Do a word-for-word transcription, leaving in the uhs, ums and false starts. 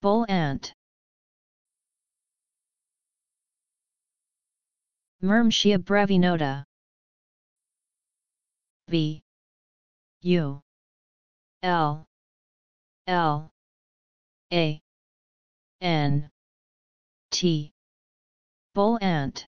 Bull ant. Myrmecia brevinota. V U L L A N T. Bull ant.